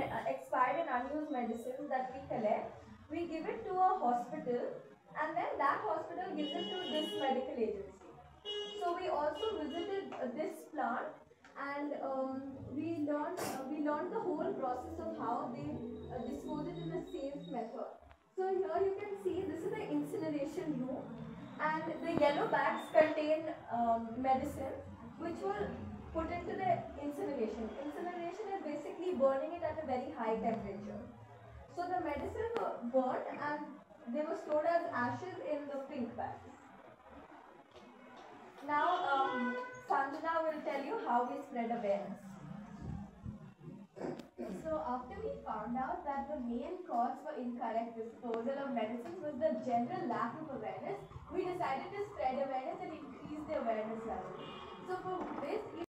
expired and unused medicines that we collect, we give it to a hospital, and then that hospital gives it to this medical agency. So we also visited this plant, and we learned the whole process of how they dispose it in a safe method. So here you can see this is the incineration room, and the yellow bags contain medicine which will put into the incineration. Incineration is basically burning it at a very high temperature. So the medicine were burned and they were stored as ashes in the pink bags. Now, Sanjana will tell you how we spread awareness. So after we found out that the main cause for incorrect disposal of medicines was the general lack of awareness, we decided to spread awareness and increase the awareness level. So for this,